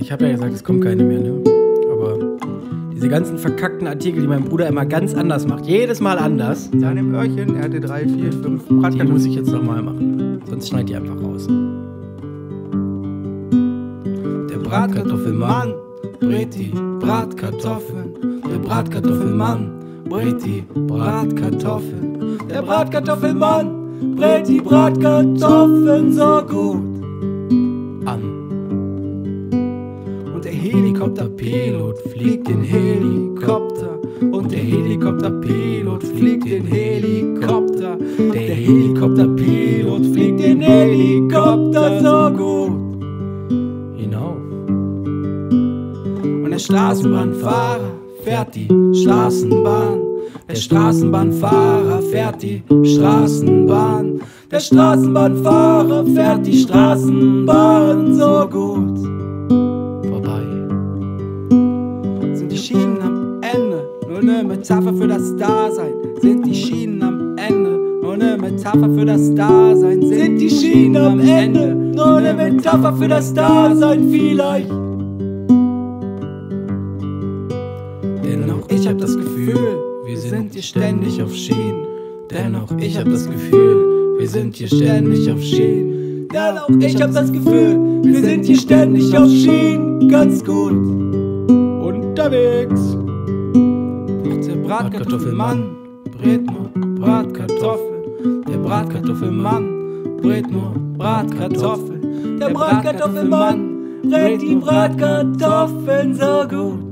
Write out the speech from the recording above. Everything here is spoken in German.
Ich habe ja gesagt, es kommt keine mehr, ne? Aber diese ganzen verkackten Artikel, die mein Bruder immer ganz anders macht, jedes Mal anders. Seine Öhrchen, er hatte 3, 4, 5 Die Bratkartoffeln. muss ich jetzt nochmal machen. Sonst schneid die einfach raus. Der Bratkartoffelmann brät die Bratkartoffeln. Der Bratkartoffelmann brät die Bratkartoffeln. Der Bratkartoffelmann brät die Bratkartoffeln so gut an. Und der Helikopterpilot fliegt den Helikopter. Und der Helikopterpilot fliegt den Helikopter. Der Helikopterpilot fliegt den Helikopter so gut hinauf. Und der Straßenbahnfahrer fährt die Straßenbahn. Der Straßenbahnfahrer fährt die Straßenbahn. Der Straßenbahnfahrer fährt die Straßenbahn so gut vorbei. Sind die Schienen am Ende nur eine Metapher für das Dasein? Sind die Schienen am Ende nur eine Metapher für das Dasein? Sind die Schienen am Ende nur eine Metapher für das Dasein vielleicht? Denn auch ich hab das Gefühl, wir sind hier ständig auf Schienen. Denn auch ich hab das Gefühl, wir sind hier ständig auf Schienen. Denn auch ich hab das Gefühl, wir sind hier ständig auf Schienen. Ganz gut unterwegs. Doch der Bratkartoffelmann brät nur Bratkartoffeln. Der Bratkartoffelmann brät nur Bratkartoffeln. Der Bratkartoffelmann brät die Bratkartoffeln so gut